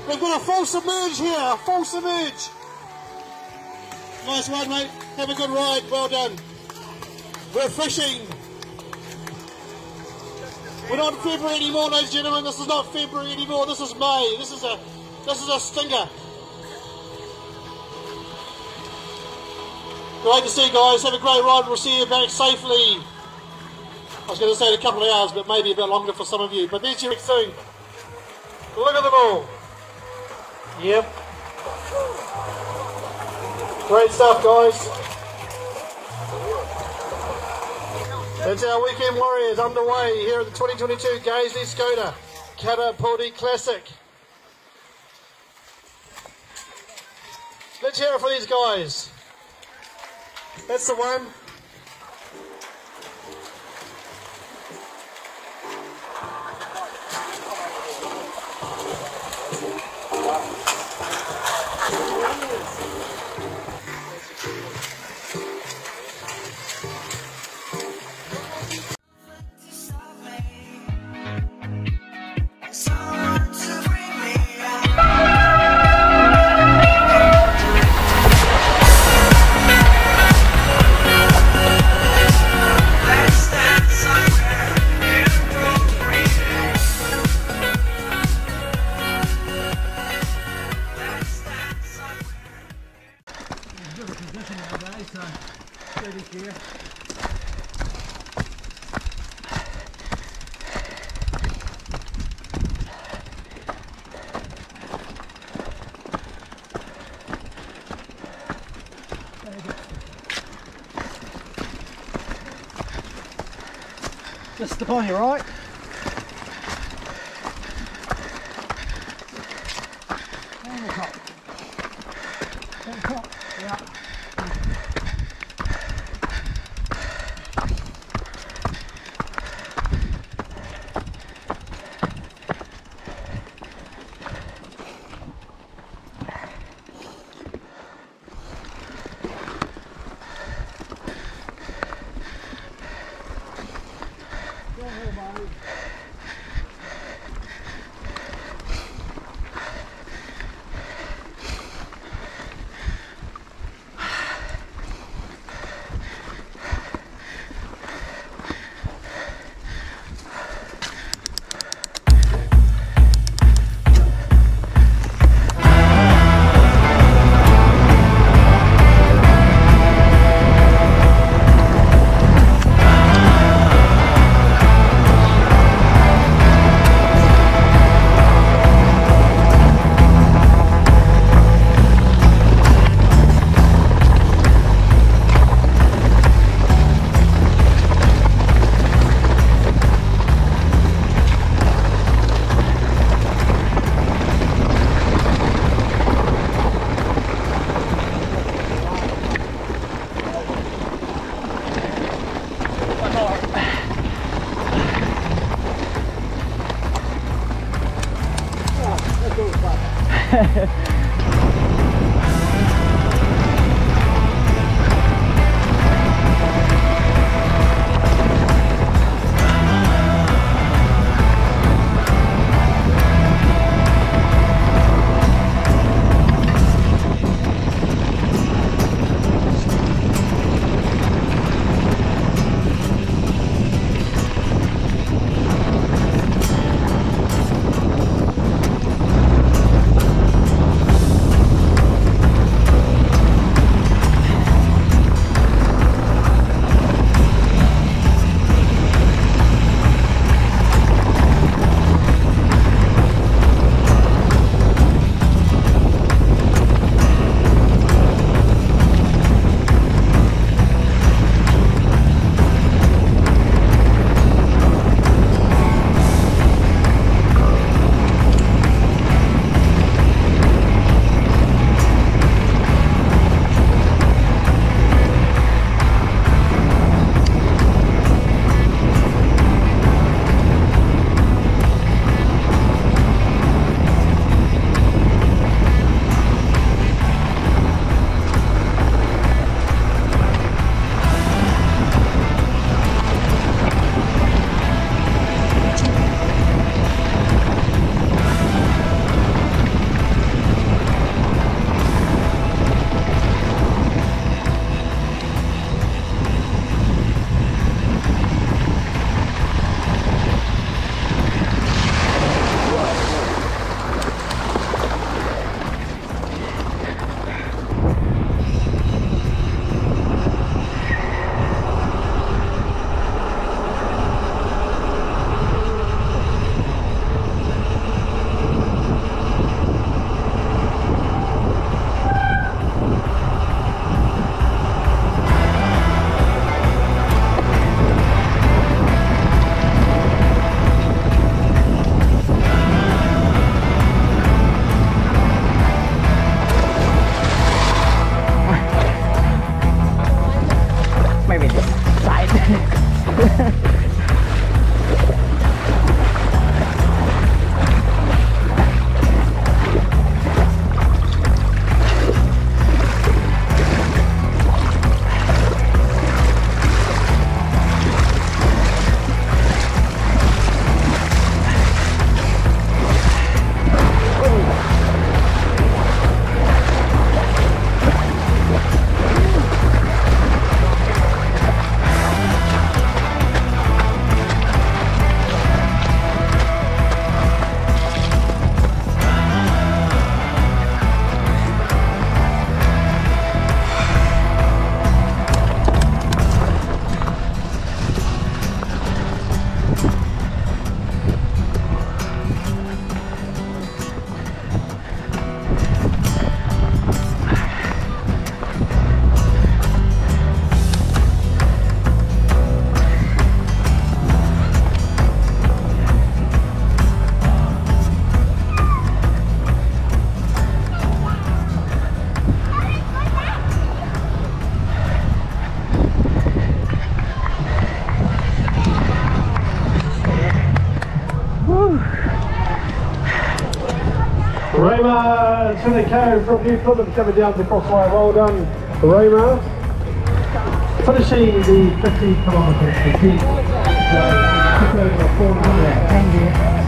We've got a full submerge here, a full submerge. Nice one, mate. Have a good ride. Well done. Refreshing. We're not in February anymore, ladies and gentlemen. This is not February anymore. This is May. This is a stinger. Great to see you guys. Have a great ride. We'll see you back safely. I was going to say in a couple of hours, but maybe a bit longer for some of you. But there's you soon. Look at them all. Yep. Great stuff, guys. That's our Weekend Warriors underway here at the 2022 Gaisley Scooter Karapoti Classic. Let's hear it for these guys. That's the one. Just step on your right. And the top. And the top. Yeah. Rayma, Trinacare from Newfoundland coming down the crosswire. Well done, Rayma. Finishing the 50 kilometres. 400. Thank you.